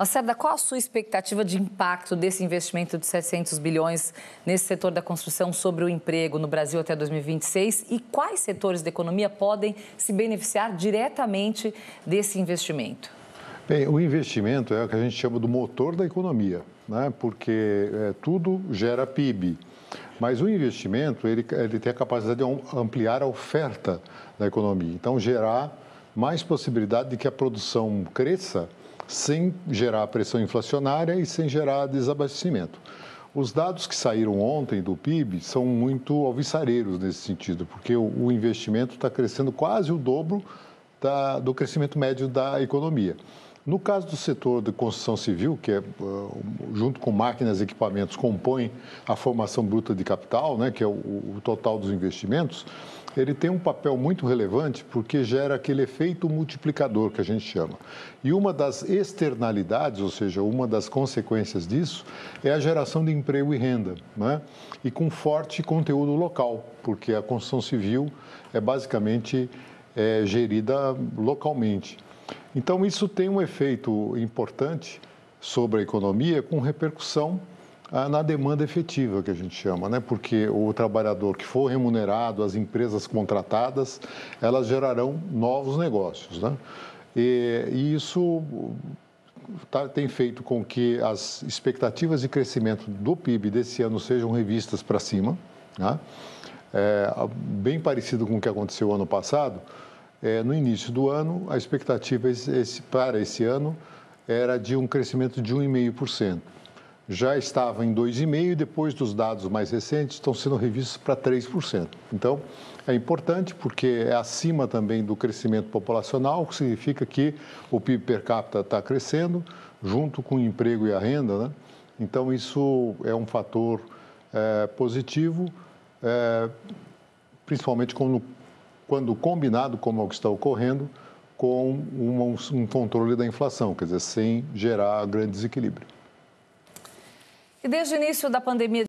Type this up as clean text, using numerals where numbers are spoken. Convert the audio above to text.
Lacerda, qual a sua expectativa de impacto desse investimento de 700 bilhões nesse setor da construção sobre o emprego no Brasil até 2026 e quais setores da economia podem se beneficiar diretamente desse investimento? Bem, o investimento é o que a gente chama do motor da economia, né? Porque tudo gera PIB. Mas o investimento, ele tem a capacidade de ampliar a oferta da economia. Então, gerar mais possibilidade de que a produção cresça sem gerar pressão inflacionária e sem gerar desabastecimento. Os dados que saíram ontem do PIB são muito alvissareiros nesse sentido, porque o investimento está crescendo quase o dobro do crescimento médio da economia. No caso do setor de construção civil, que junto com máquinas e equipamentos compõe a formação bruta de capital, né, que é o total dos investimentos, ele tem um papel muito relevante porque gera aquele efeito multiplicador que a gente chama. E uma das externalidades, ou seja, uma das consequências disso, é a geração de emprego e renda, né? E com forte conteúdo local, porque a construção civil é basicamente gerida localmente. Então, isso tem um efeito importante sobre a economia com repercussão na demanda efetiva, que a gente chama, né? Porque o trabalhador que for remunerado, as empresas contratadas, elas gerarão novos negócios, né? E isso tem feito com que as expectativas de crescimento do PIB desse ano sejam revistas para cima, né? Bem parecido com o que aconteceu ano passado. No início do ano, a expectativa para esse ano era de um crescimento de 1,5%. Já estava em 2,5% e depois dos dados mais recentes estão sendo revistos para 3%. Então, é importante porque é acima também do crescimento populacional, o que significa que o PIB per capita está crescendo junto com o emprego e a renda, né? Então, isso é um fator positivo, principalmente quando combinado, como é o que está ocorrendo, com um controle da inflação, quer dizer, sem gerar grande desequilíbrio. E desde o início da pandemia